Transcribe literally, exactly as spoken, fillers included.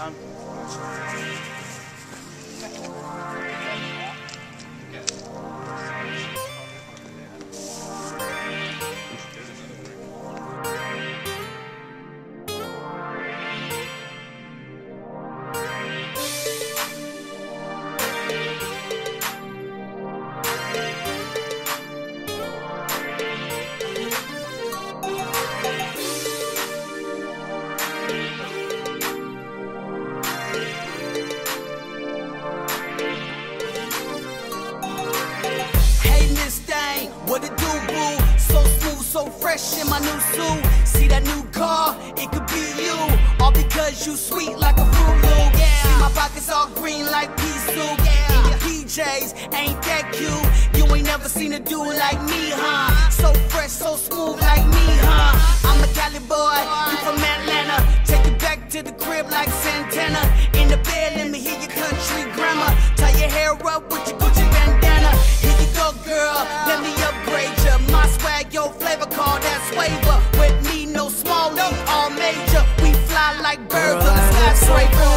Um. What it do, boo? So smooth, so fresh in my new suit. See that new car? It could be you. All because you sweet like a Fruit Loop. Yeah. See my pockets all green like pea soup. Yeah. In your P Js, ain't that cute? You ain't never seen a dude like me, huh? So fresh, so smooth like me, huh? I'm a Cali boy, you from Atlanta. Take you back to the crib like Santana. In the bed, let me hear your country grammar. Tie your hair up with your Gucci bandana. Here you go, girl, let me upgrade ya. My swag, your flavor, call that swaver. With me, no small, no all major. We fly like birds on the skyscraper.